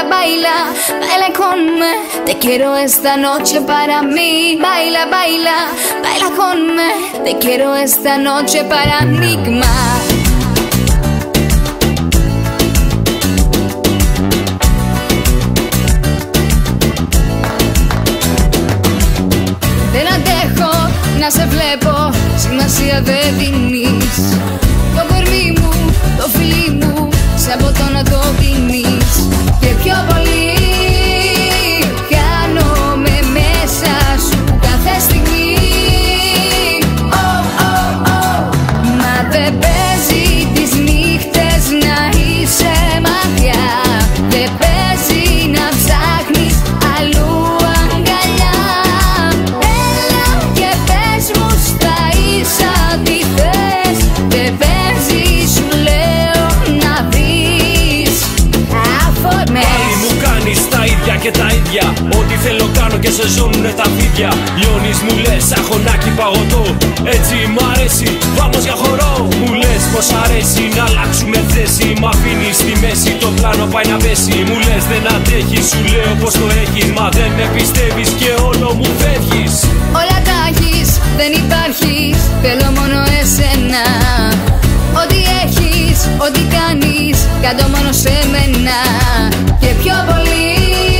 baila, baila conme. Te quiero esta noche para mí. Baila, baila, baila conme. Te quiero esta noche para Enigma. Δεν αντέχω να σε βλέπω, σημασία δεν δίνεις. Το κορμί μου, το φιλί μου, σε από το να το δίνεις. Και πιο πολύ χάνομαι μέσα σου κάθε στιγμή. Oh, oh, oh. Μα δεν παίζει τις νύχτες να είσαι μακριά. Δεν παίζει να ψάχνεις αλλού αγκαλιά. Έλα και πες μου στα ίσα τι θες. Δεν παίζει σου λέω να δεις αφορμές. Πάλι μου κάνεις τα ίδια και τα ίδια. Ό,τι θέλω κάνω και σε ζώνουνε τα φίδια. Λιώνεις μου λες αχωνάκι παγωτό. Έτσι μ' αρέσει, vamos για χορό. Μου λες πως αρέσει να αλλάξουμε θέση. Μ' αφήνεις στη μέση, το πλάνο πάει να πέσει. Μου λες δεν αντέχεις, σου λέω πως το έχεις. Μα δεν με πιστεύεις και όλο μου φεύγεις. Όλα τα έχεις, δεν υπάρχεις, θέλω μόνο εσένα. Ό,τι έχεις, ό,τι κάνεις, κάτω μόνο σε μένα. Και πιο πολύ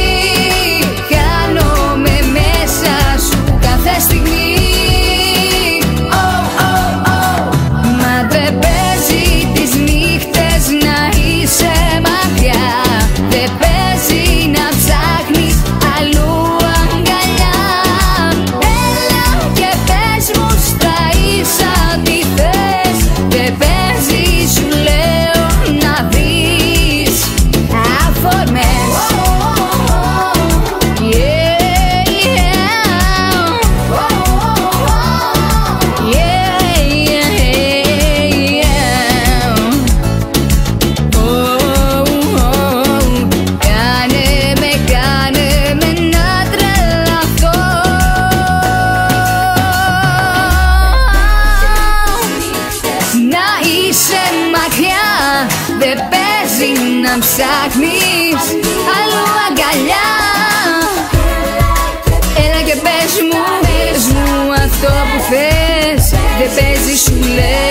χάνομαι μέσα σου κάθε στιγμή. Oh, oh, oh. Μα δεν παίζει τις νύχτες να είσαι μακριά. Δεν παίζει να ψάχνεις αλλού αγκαλιά. Έλα και πες μου στα ίσα τι θες. Δεν παίζει σου λέω να δεις αφορμές. Δεν παίζει να ψάχνεις αλλού αγκαλιά. Έλα και πες μου αυτό που θες. Δεν παίζει σου λέω